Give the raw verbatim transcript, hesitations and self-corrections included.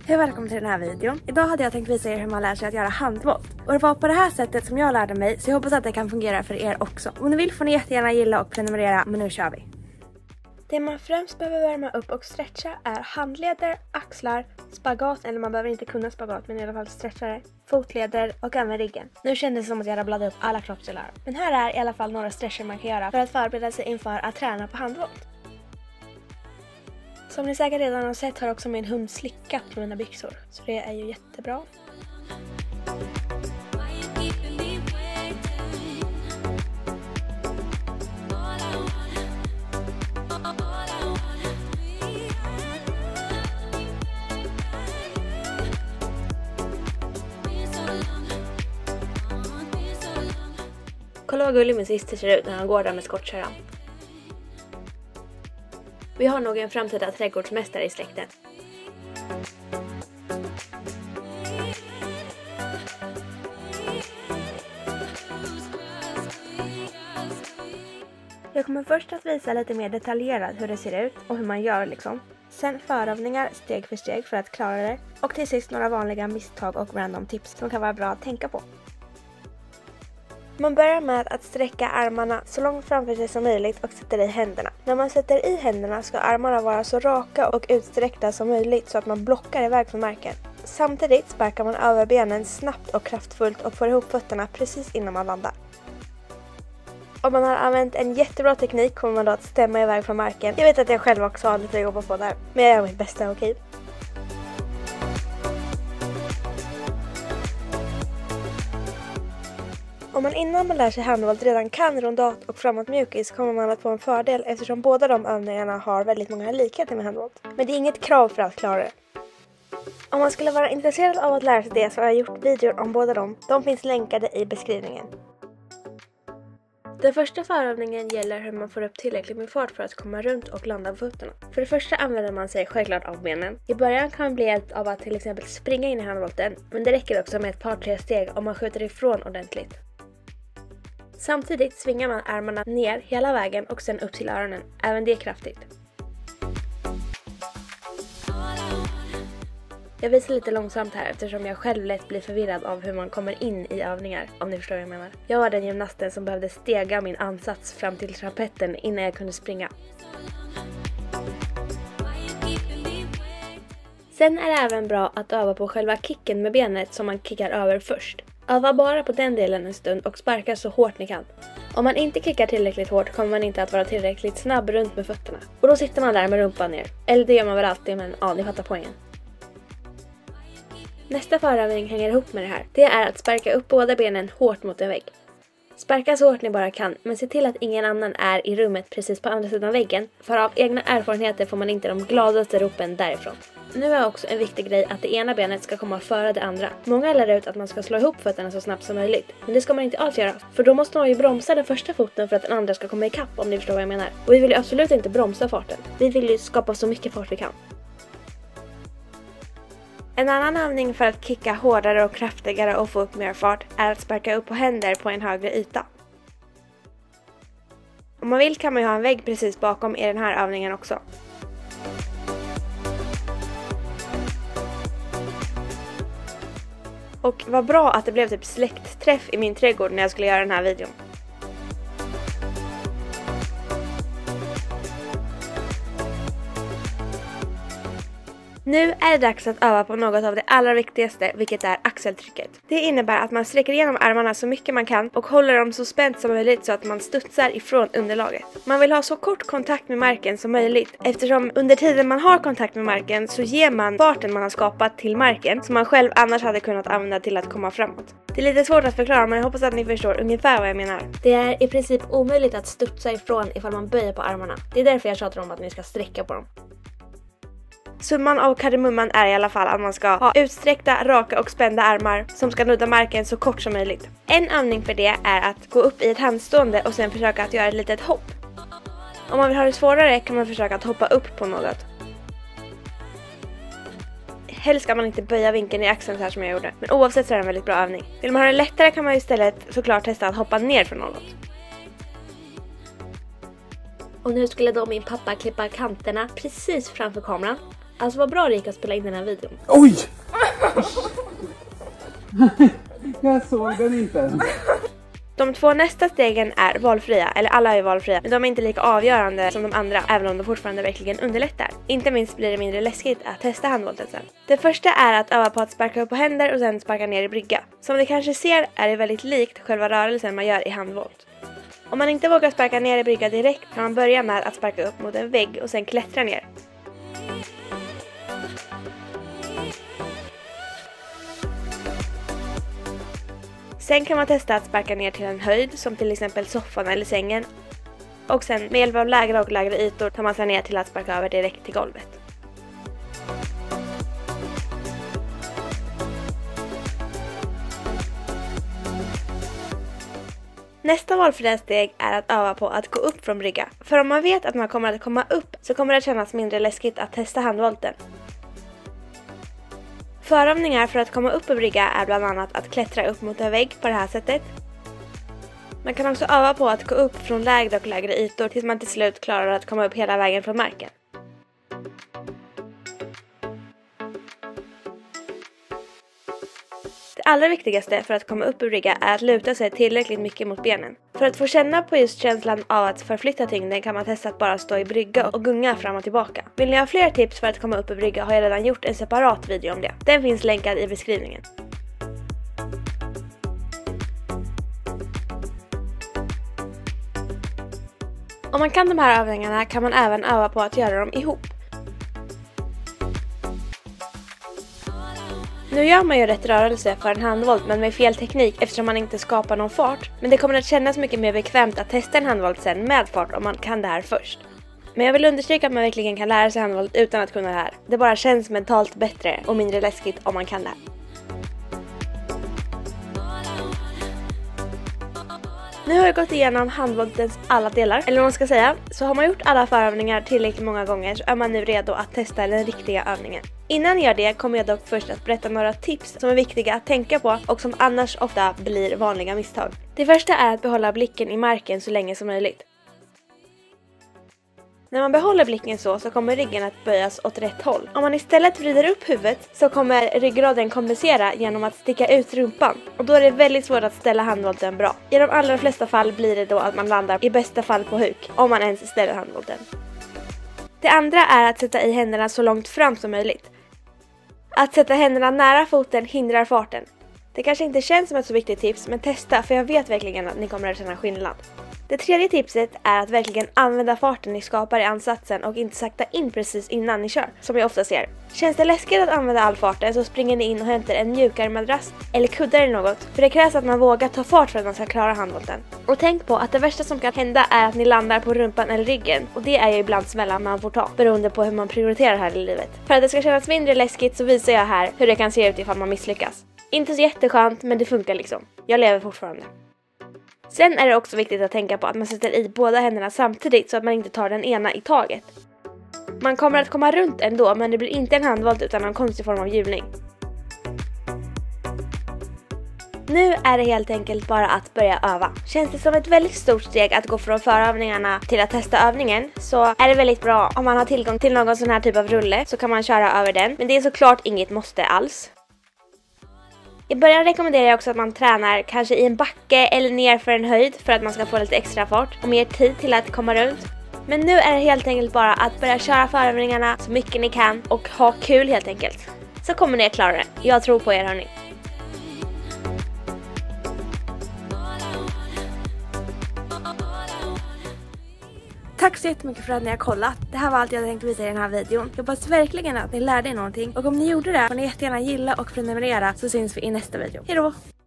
Hej och välkommen till den här videon. Idag hade jag tänkt visa er hur man lär sig att göra handvolt. Och det var på det här sättet som jag lärde mig, så jag hoppas att det kan fungera för er också. Om ni vill får ni jättegärna gilla och prenumerera, men nu kör vi. Det man främst behöver värma upp och stretcha är handleder, axlar, spagat, eller man behöver inte kunna spagat men i alla fall stretcha det, fotleder och även ryggen. Nu kändes det som att jag rabblade upp alla kroppsdelar. Men här är i alla fall några stretcher man kan göra för att förbereda sig inför att träna på handvolt. Som ni säkert redan har sett har också min hund slickat på mina byxor, så det är ju jättebra. Kolla vad gullig min syster ser ut när han går där med skottkärran. Vi har nog en framtida trädgårdsmästare i släkten. Jag kommer först att visa lite mer detaljerat hur det ser ut och hur man gör liksom. Sen förövningar steg för steg för att klara det. Och till sist några vanliga misstag och random tips som kan vara bra att tänka på. Man börjar med att sträcka armarna så långt framför sig som möjligt och sätter i händerna. När man sätter i händerna ska armarna vara så raka och utsträckta som möjligt så att man blockar iväg från marken. Samtidigt sparkar man över benen snabbt och kraftfullt och får ihop fötterna precis innan man landar. Om man har använt en jättebra teknik kommer man då att stämma iväg från marken. Jag vet att jag själv också har lite att jobba på där, men jag gör mitt bästa, okej? Om man innan man lär sig handvolt redan kan rondat och framåt mjukis kommer man att få en fördel eftersom båda de övningarna har väldigt många likheter med handvolt. Men det är inget krav för att klara det. Om man skulle vara intresserad av att lära sig det så har jag gjort videor om båda dem. De finns länkade i beskrivningen. Den första förövningen gäller hur man får upp tillräckligt med fart för att komma runt och landa på fötterna. För det första använder man sig självklart av benen. I början kan man bli hjälpt av att till exempel springa in i handvolten, men det räcker också med ett par tre steg om man skjuter ifrån ordentligt. Samtidigt svingar man armarna ner hela vägen och sen upp till öronen, även det kraftigt. Jag visar lite långsamt här eftersom jag själv lätt blir förvirrad av hur man kommer in i övningar, om ni förstår vad jag menar. Jag var den gymnasten som behövde stega min ansats fram till trappetten innan jag kunde springa. Sen är det även bra att öva på själva kicken med benet som man kickar över först. Öva bara på den delen en stund och sparka så hårt ni kan. Om man inte kickar tillräckligt hårt kommer man inte att vara tillräckligt snabb runt med fötterna. Och då sitter man där med rumpan ner. Eller det gör man väl alltid, men ja, ni fattar poängen. Nästa förövning hänger ihop med det här. Det är att sparka upp båda benen hårt mot en vägg. Sparka så hårt ni bara kan, men se till att ingen annan är i rummet precis på andra sidan väggen. För av egna erfarenheter får man inte de gladaste ropen därifrån. Nu är också en viktig grej att det ena benet ska komma före det andra. Många lär ut att man ska slå ihop fötterna så snabbt som möjligt. Men det ska man inte alls göra. För då måste man ju bromsa den första foten för att den andra ska komma ikapp, om ni förstår vad jag menar. Och vi vill ju absolut inte bromsa farten. Vi vill ju skapa så mycket fart vi kan. En annan övning för att kicka hårdare och kraftigare och få upp mer fart är att sparka upp på händer på en högre yta. Om man vill kan man ju ha en vägg precis bakom i den här övningen också. Och vad bra att det blev typ släktträff i min trädgård när jag skulle göra den här videon. Nu är det dags att öva på något av det allra viktigaste, vilket är axeltrycket. Det innebär att man sträcker igenom armarna så mycket man kan och håller dem så spänt som möjligt så att man studsar ifrån underlaget. Man vill ha så kort kontakt med marken som möjligt eftersom under tiden man har kontakt med marken så ger man farten man har skapat till marken som man själv annars hade kunnat använda till att komma framåt. Det är lite svårt att förklara, men jag hoppas att ni förstår ungefär vad jag menar. Det är i princip omöjligt att studsa ifrån ifall man böjer på armarna. Det är därför jag tjatar om att ni ska sträcka på dem. Summan av kardemumman är i alla fall att man ska ha utsträckta, raka och spända armar som ska nudda marken så kort som möjligt. En övning för det är att gå upp i ett handstående och sen försöka att göra ett litet hopp. Om man vill ha det svårare kan man försöka att hoppa upp på något. Helst ska man inte böja vinkeln i axeln så här som jag gjorde, men oavsett så är det en väldigt bra övning. Vill man ha det lättare kan man istället såklart testa att hoppa ner från något. Och nu skulle då min pappa klippa kanterna precis framför kameran. Alltså vad bra det gick att spela in den här videon. Oj! Jag såg den inte. De två nästa stegen är valfria, eller alla är valfria, men de är inte lika avgörande som de andra, även om de fortfarande verkligen underlättar. Inte minst blir det mindre läskigt att testa handvolten sen. Det första är att öva på att sparka upp på händer och sen sparka ner i brygga. Som ni kanske ser är det väldigt likt själva rörelsen man gör i handvolt. Om man inte vågar sparka ner i brygga direkt kan man börja med att sparka upp mot en vägg och sen klättra ner. Sen kan man testa att sparka ner till en höjd som till exempel soffan eller sängen. Och sen med hjälp av lägre och lägre ytor tar man sig ner till att sparka över direkt till golvet. Nästa valfria steg är att öva på att gå upp från brygga. För om man vet att man kommer att komma upp så kommer det kännas mindre läskigt att testa handvolten. Förövningar för att komma upp i brygga är bland annat att klättra upp mot en vägg på det här sättet. Man kan också öva på att gå upp från lägre och lägre ytor tills man till slut klarar att komma upp hela vägen från marken. Det allra viktigaste för att komma upp i brygga är att luta sig tillräckligt mycket mot benen. För att få känna på just känslan av att förflytta tyngden kan man testa att bara stå i brygga och gunga fram och tillbaka. Vill ni ha fler tips för att komma upp i brygga har jag redan gjort en separat video om det. Den finns länkad i beskrivningen. Om man kan de här övningarna kan man även öva på att göra dem ihop. Nu gör man ju rätt rörelse för en handvolt men med fel teknik eftersom man inte skapar någon fart. Men det kommer att kännas mycket mer bekvämt att testa en handvolt sen med fart om man kan det här först. Men jag vill understryka att man verkligen kan lära sig handvolt utan att kunna det här. Det bara känns mentalt bättre och mindre läskigt om man kan det här. Nu har jag gått igenom handvoltens alla delar, eller vad man ska säga. Så har man gjort alla förövningar tillräckligt många gånger så är man nu redo att testa den riktiga övningen. Innan jag gör det kommer jag dock först att berätta några tips som är viktiga att tänka på och som annars ofta blir vanliga misstag. Det första är att behålla blicken i marken så länge som möjligt. När man behåller blicken så, så kommer ryggen att böjas åt rätt håll. Om man istället vrider upp huvudet så kommer ryggraden kompensera genom att sticka ut rumpan. Och då är det väldigt svårt att ställa handvolten bra. I de allra flesta fall blir det då att man landar i bästa fall på huk, om man ens ställer handvolten. Det andra är att sätta i händerna så långt fram som möjligt. Att sätta händerna nära foten hindrar farten. Det kanske inte känns som ett så viktigt tips, men testa för jag vet verkligen att ni kommer att känna skillnad. Det tredje tipset är att verkligen använda farten ni skapar i ansatsen och inte sakta in precis innan ni kör, som jag ofta ser. Känns det läskigt att använda all farten så springer ni in och hämtar en mjukare madrass eller kuddar eller något, för det krävs att man vågar ta fart för att man ska klara handvolten. Och tänk på att det värsta som kan hända är att ni landar på rumpan eller ryggen, och det är ju ibland smällan man får ta, beroende på hur man prioriterar här i livet. För att det ska kännas mindre läskigt så visar jag här hur det kan se ut ifall man misslyckas. Inte så jätteskönt, men det funkar liksom. Jag lever fortfarande. Sen är det också viktigt att tänka på att man sätter i båda händerna samtidigt så att man inte tar den ena i taget. Man kommer att komma runt ändå, men det blir inte en handvolt utan en konstig form av hjulning. Nu är det helt enkelt bara att börja öva. Känns det som ett väldigt stort steg att gå från förövningarna till att testa övningen, så är det väldigt bra om man har tillgång till någon sån här typ av rulle, så kan man köra över den. Men det är såklart inget måste alls. I början rekommenderar jag också att man tränar kanske i en backe eller ner för en höjd för att man ska få lite extra fart och mer tid till att komma runt. Men nu är det helt enkelt bara att börja köra förövningarna så mycket ni kan och ha kul helt enkelt. Så kommer ni att klara det. Jag tror på er, hörni. Tack så jättemycket för att ni har kollat. Det här var allt jag tänkte visa i den här videon. Jag hoppas verkligen att ni lärde er någonting. Och om ni gjorde det får ni jättegärna gilla och prenumerera, så syns vi i nästa video. Hej då!